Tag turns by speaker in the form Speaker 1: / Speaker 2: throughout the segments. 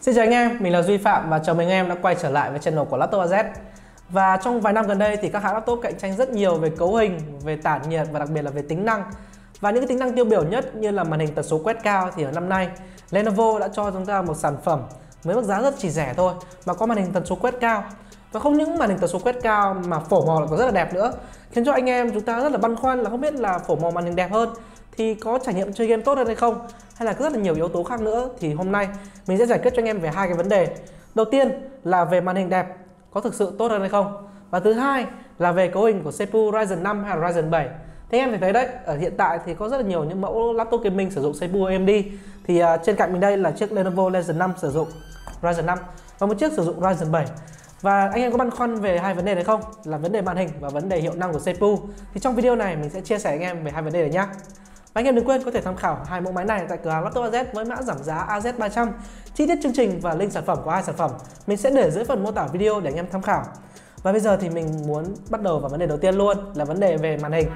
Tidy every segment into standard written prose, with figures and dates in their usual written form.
Speaker 1: Xin chào anh em, mình là Duy Phạm và chào mừng anh em đã quay trở lại với channel của Laptop AZ. Và trong vài năm gần đây thì các hãng laptop cạnh tranh rất nhiều về cấu hình, về tản nhiệt và đặc biệt là về tính năng. Và những cái tính năng tiêu biểu nhất như là màn hình tần số quét cao thì ở năm nay Lenovo đã cho chúng ta một sản phẩm với mức giá rất chỉ rẻ thôi mà có màn hình tần số quét cao. Và không những màn hình tần số quét cao mà phổ màu lại còn rất là đẹp nữa, khiến cho anh em chúng ta rất là băn khoăn là không biết là phổ màu màn hình đẹp hơn thì có trải nghiệm chơi game tốt hơn hay không, hay là có rất là nhiều yếu tố khác nữa. Thì hôm nay mình sẽ giải quyết cho anh em về hai cái vấn đề. Đầu tiên là về màn hình đẹp có thực sự tốt hơn hay không, và thứ hai là về cấu hình của CPU Ryzen 5 hay là Ryzen 7. Thế em thấy đấy, ở hiện tại thì có rất là nhiều những mẫu laptop gaming sử dụng CPU AMD. Thì trên cạnh mình đây là chiếc Lenovo Legion 5 sử dụng Ryzen 5 và một chiếc sử dụng Ryzen 7. Và anh em có băn khoăn về hai vấn đề này không? Là vấn đề màn hình và vấn đề hiệu năng của CPU. Thì trong video này mình sẽ chia sẻ anh em về hai vấn đề này nhé. Và anh em đừng quên có thể tham khảo hai mẫu máy này tại cửa hàng Laptop AZ với mã giảm giá AZ300. Chi tiết chương trình và link sản phẩm của hai sản phẩm mình sẽ để dưới phần mô tả video để anh em tham khảo. Và bây giờ thì mình muốn bắt đầu vào vấn đề đầu tiên luôn, là vấn đề về màn hình.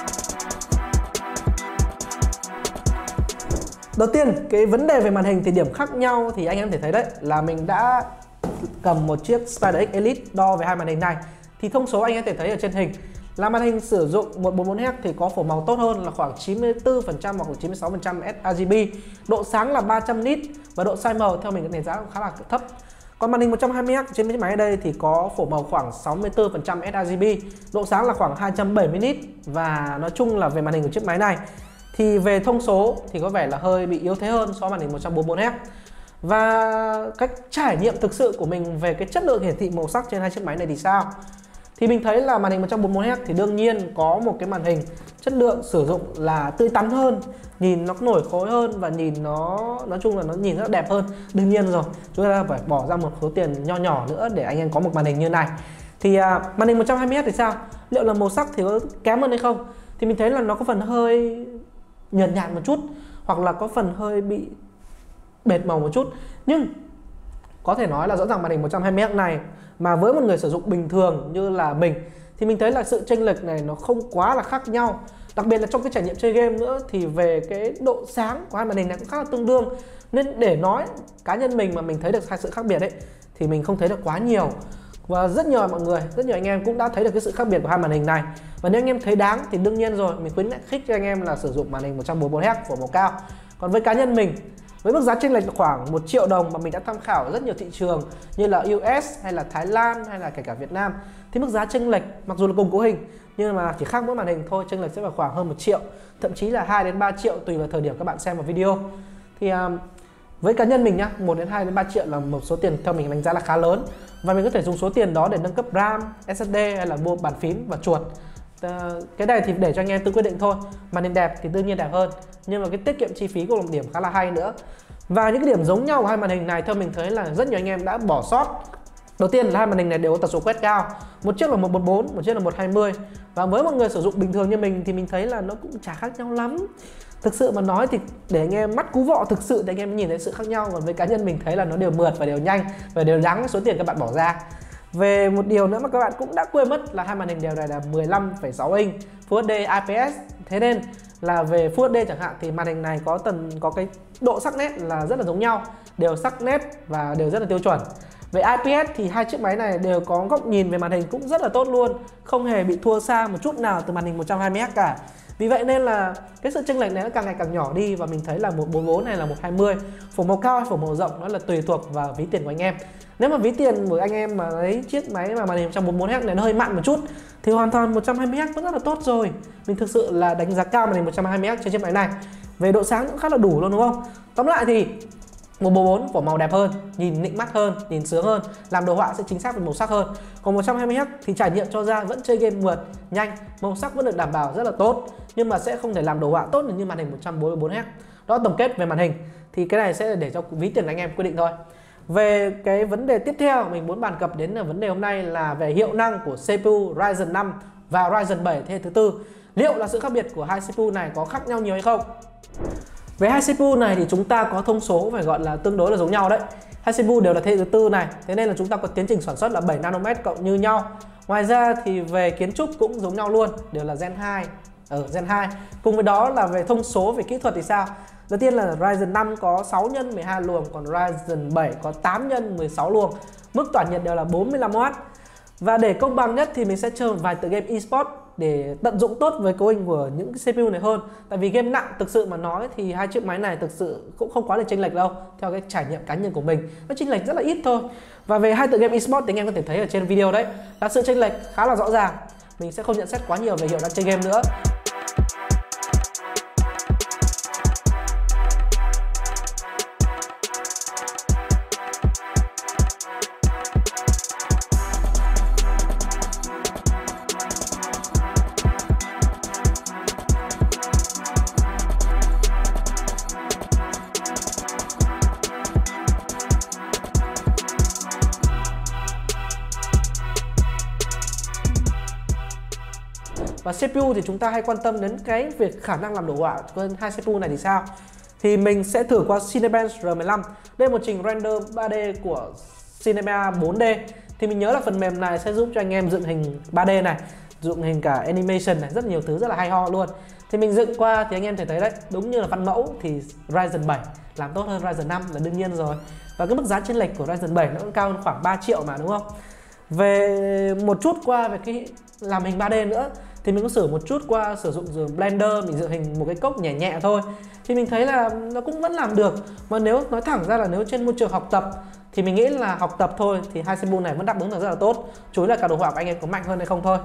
Speaker 1: Đầu tiên, cái vấn đề về màn hình thì điểm khác nhau thì anh em thể thấy đấy là mình đã cầm một chiếc Spider X Elite đo về hai màn hình này. Thì thông số anh em thể thấy ở trên hình là màn hình sử dụng 144Hz thì có phổ màu tốt hơn là khoảng 94% hoặc là 96% sRGB, độ sáng là 300 nit và độ sai màu theo mình đánh giá cũng khá là thấp. Còn màn hình 120Hz trên chiếc máy ở đây thì có phổ màu khoảng 64% sRGB, độ sáng là khoảng 270 nit, và nói chung là về màn hình của chiếc máy này thì về thông số thì có vẻ là hơi bị yếu thế hơn so với màn hình 144Hz. Và cách trải nghiệm thực sự của mình về cái chất lượng hiển thị màu sắc trên hai chiếc máy này thì sao? Thì mình thấy là màn hình 144Hz thì đương nhiên có một cái màn hình chất lượng sử dụng là tươi tắn hơn, nhìn nó nổi khối hơn và nhìn nó nói chung là nó nhìn rất đẹp hơn. Đương nhiên rồi, chúng ta phải bỏ ra một số tiền nho nhỏ nữa để anh em có một màn hình như này. Thì màn hình 120Hz thì sao? Liệu là màu sắc thì có kém hơn hay không? Thì mình thấy là nó có phần hơi nhợt nhạt một chút, hoặc là có phần hơi bị bệt màu một chút. Nhưng có thể nói là rõ ràng màn hình 120Hz này mà với một người sử dụng bình thường như là mình thì mình thấy là sự chênh lệch này nó không quá là khác nhau. Đặc biệt là trong cái trải nghiệm chơi game nữa thì về cái độ sáng của hai màn hình này cũng khá là tương đương. Nên để nói cá nhân mình mà mình thấy được hai sự khác biệt ấy thì mình không thấy được quá nhiều. Và rất nhiều mọi người, rất nhiều anh em cũng đã thấy được cái sự khác biệt của hai màn hình này. Và nếu anh em thấy đáng thì đương nhiên rồi, mình khuyến khích cho anh em là sử dụng màn hình 144Hz phổ màu cao. Còn với cá nhân mình, với mức giá chênh lệch khoảng 1 triệu đồng mà mình đã tham khảo rất nhiều thị trường như là US hay là Thái Lan hay là kể cả Việt Nam, thì mức giá chênh lệch mặc dù là cùng cấu hình nhưng mà chỉ khác mỗi màn hình thôi, chênh lệch sẽ vào khoảng hơn 1 triệu, thậm chí là 2 đến 3 triệu tùy vào thời điểm các bạn xem vào video. Thì với cá nhân mình nhá, 1 đến 2 đến 3 triệu là một số tiền theo mình đánh giá là khá lớn, và mình có thể dùng số tiền đó để nâng cấp RAM, SSD hay là mua bàn phím và chuột. Cái này thì để cho anh em tự quyết định thôi. Màn hình đẹp thì đương nhiên đẹp hơn, nhưng mà cái tiết kiệm chi phí cũng là một điểm khá là hay nữa. Và những cái điểm giống nhau của hai màn hình này theo mình thấy là rất nhiều anh em đã bỏ sót. Đầu tiên là hai màn hình này đều có tần số quét cao, một chiếc là 144, một chiếc là 120. Và với một người sử dụng bình thường như mình thì mình thấy là nó cũng chả khác nhau lắm. Thực sự mà nói thì để anh em mắt cú vọ thực sự thì anh em mới nhìn thấy sự khác nhau. Còn với cá nhân mình thấy là nó đều mượt và đều nhanh và đều đáng cái số tiền các bạn bỏ ra. Về một điều nữa mà các bạn cũng đã quên mất là hai màn hình đều này là 15,6 inch Full HD IPS. Thế nên là về Full HD chẳng hạn thì màn hình này có cái độ sắc nét là rất là giống nhau, đều sắc nét và đều rất là tiêu chuẩn. Về IPS thì hai chiếc máy này đều có góc nhìn về màn hình cũng rất là tốt luôn, không hề bị thua xa một chút nào từ màn hình 120Hz cả. Vì vậy nên là cái sự chênh lệch này nó càng ngày càng nhỏ đi, và mình thấy là 144 này là 120. Phổ màu cao hay phổ màu rộng nó là tùy thuộc vào ví tiền của anh em. Nếu mà ví tiền của anh em mà lấy chiếc máy mà màn hình 144Hz này nó hơi mặn một chút thì hoàn toàn 120Hz vẫn rất là tốt rồi. Mình thực sự là đánh giá cao màn hình 120Hz trên chiếc máy này. Về độ sáng cũng khá là đủ luôn đúng không? Tóm lại thì 144 phổ màu đẹp hơn, nhìn nịnh mắt hơn, nhìn sướng hơn, làm đồ họa sẽ chính xác về màu sắc hơn. Còn 120Hz thì trải nghiệm cho ra vẫn chơi game mượt, nhanh, màu sắc vẫn được đảm bảo rất là tốt, nhưng mà sẽ không thể làm đồ họa tốt được như màn hình 144Hz. Đó, tổng kết về màn hình thì cái này sẽ để cho ví tiền anh em quyết định thôi. Về cái vấn đề tiếp theo mình muốn bàn cập đến là vấn đề hôm nay là về hiệu năng của CPU Ryzen 5 và Ryzen 7 thế hệ thứ tư. Liệu là sự khác biệt của hai CPU này có khác nhau nhiều hay không? Về hai CPU này thì chúng ta có thông số phải gọi là tương đối là giống nhau đấy. Hai CPU đều là thế hệ thứ tư này, thế nên là chúng ta có tiến trình sản xuất là 7 nanomet cộng như nhau. Ngoài ra thì về kiến trúc cũng giống nhau luôn, đều là Gen 2 ở Gen 2. Cùng với đó là về thông số về kỹ thuật thì sao? Đầu tiên là Ryzen 5 có 6 x 12 luồng, còn Ryzen 7 có 8 x 16 luồng. Mức tỏa nhiệt đều là 45W. Và để công bằng nhất thì mình sẽ chơi một vài tựa game eSports để tận dụng tốt với cấu hình của những cái CPU này hơn. Tại vì game nặng thực sự mà nói thì hai chiếc máy này thực sự cũng không quá là chênh lệch đâu. Theo cái trải nghiệm cá nhân của mình, nó chênh lệch rất là ít thôi. Và về hai tựa game eSports thì anh em có thể thấy ở trên video đấy là sự chênh lệch khá là rõ ràng. Mình sẽ không nhận xét quá nhiều về hiệu đang chơi game nữa. Và CPU thì chúng ta hay quan tâm đến cái việc khả năng làm đồ họa của hai CPU này thì sao? Thì mình sẽ thử qua Cinebench R15. Đây là một trình render 3D của Cinema 4D. Thì mình nhớ là phần mềm này sẽ giúp cho anh em dựng hình 3D này, dựng hình cả animation này, rất nhiều thứ rất là hay ho luôn. Thì mình dựng qua thì anh em thể thấy đấy, đúng như là văn mẫu thì Ryzen 7 làm tốt hơn Ryzen 5 là đương nhiên rồi. Và cái mức giá chênh lệch của Ryzen 7 nó cũng cao hơn khoảng 3 triệu mà, đúng không? Về một chút qua về cái làm hình 3D nữa thì mình có sử dụng Blender, mình dựng hình một cái cốc nhẹ nhẹ thôi thì mình thấy là nó cũng vẫn làm được. Mà nếu nói thẳng ra là nếu trên môi trường học tập thì mình nghĩ là học tập thôi thì hai CPU này vẫn đáp ứng được rất là tốt, chủ yếu là cả đồ họa của anh em có mạnh hơn hay không thôi.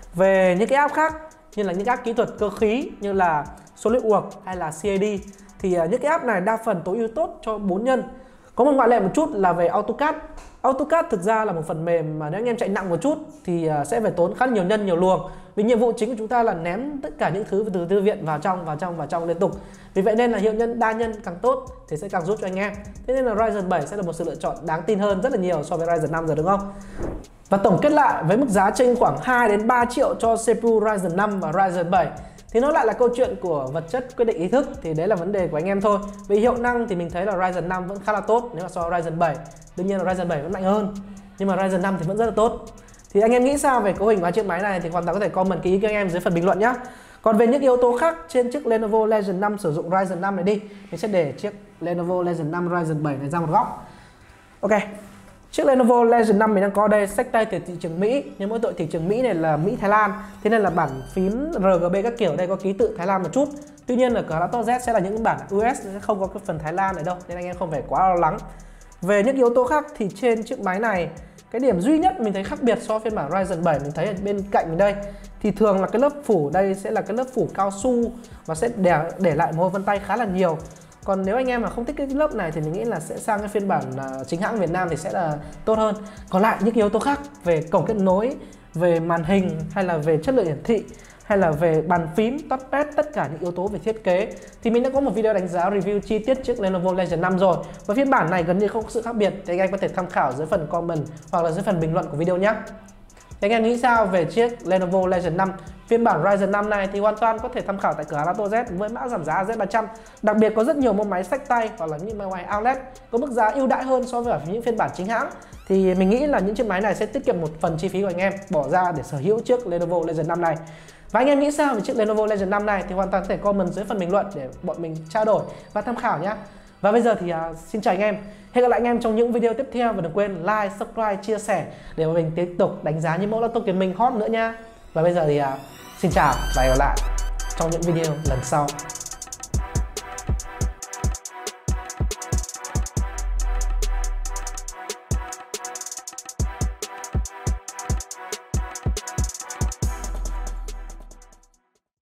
Speaker 1: Về những cái app khác như là những app kỹ thuật cơ khí như là SolidWorks hay là CAD thì những cái app này đa phần tối ưu tốt cho 4 nhân. Có một ngoại lệ một chút là về AutoCAD. AutoCAD thực ra là một phần mềm mà nếu anh em chạy nặng một chút thì sẽ phải tốn khá nhiều nhân, nhiều luồng. Vì nhiệm vụ chính của chúng ta là ném tất cả những thứ từ thư viện vào trong liên tục. Vì vậy nên là hiệu nhân đa nhân càng tốt thì sẽ càng giúp cho anh em. Thế nên là Ryzen 7 sẽ là một sự lựa chọn đáng tin hơn rất là nhiều so với Ryzen 5 rồi, đúng không? Và tổng kết lại với mức giá chênh khoảng 2 đến 3 triệu cho CPU Ryzen 5 và Ryzen 7 thì nó lại là câu chuyện của vật chất quyết định ý thức, thì đấy là vấn đề của anh em thôi. Vì hiệu năng thì mình thấy là Ryzen 5 vẫn khá là tốt nếu mà so với Ryzen 7. Đương nhiên là Ryzen 7 vẫn mạnh hơn, nhưng mà Ryzen 5 thì vẫn rất là tốt. Thì anh em nghĩ sao về cấu hình của hai chiếc máy này thì hoàn toàn có thể comment cái ý của anh em dưới phần bình luận nhé. Còn về những yếu tố khác trên chiếc Lenovo Legion 5 sử dụng Ryzen 5 này đi, mình sẽ để chiếc Lenovo Legion 5 Ryzen 7 này ra một góc. Ok. Chiếc Lenovo Legion 5 mình đang có đây, xách tay từ thị trường Mỹ, nhưng mỗi tội thị trường Mỹ này là Mỹ Thái Lan, thế nên là bản phím RGB các kiểu đây có ký tự Thái Lan một chút. Tuy nhiên là cửa laptop Z sẽ là những bản US, sẽ không có cái phần Thái Lan này đâu, nên anh em không phải quá lo lắng. Về những yếu tố khác thì trên chiếc máy này, cái điểm duy nhất mình thấy khác biệt so với phiên bản Ryzen 7 mình thấy ở bên cạnh mình đây thì thường là cái lớp phủ đây sẽ là cái lớp phủ cao su và sẽ để lại môi vân tay khá là nhiều. Còn nếu anh em mà không thích cái lớp này thì mình nghĩ là sẽ sang cái phiên bản chính hãng Việt Nam thì sẽ là tốt hơn. Còn lại những yếu tố khác về cổng kết nối, về màn hình hay là về chất lượng hiển thị hay là về bàn phím, touchpad, tất cả những yếu tố về thiết kế thì mình đã có một video đánh giá review chi tiết chiếc Lenovo Legion 5 rồi. Và phiên bản này gần như không có sự khác biệt thì anh em có thể tham khảo dưới phần comment hoặc là dưới phần bình luận của video nhé. Thì anh em nghĩ sao về chiếc Lenovo Legion 5 phiên bản Ryzen 5 này thì hoàn toàn có thể tham khảo tại cửa hàng laptop Z với mã giảm giá Z300. Đặc biệt có rất nhiều mẫu máy xách tay hoặc là những máy outlet có mức giá ưu đãi hơn so với những phiên bản chính hãng. Thì mình nghĩ là những chiếc máy này sẽ tiết kiệm một phần chi phí của anh em bỏ ra để sở hữu chiếc Lenovo Legion 5 này. Và anh em nghĩ sao về chiếc Lenovo Legion 5 này thì hoàn toàn có thể comment dưới phần bình luận để bọn mình trao đổi và tham khảo nhé. Và bây giờ thì xin chào anh em. Hẹn gặp lại anh em trong những video tiếp theo và đừng quên like, subscribe, chia sẻ để mà mình tiếp tục đánh giá những mẫu laptop của mình hot nữa nha. Và bây giờ thì xin chào và hẹn gặp lại trong những video lần sau.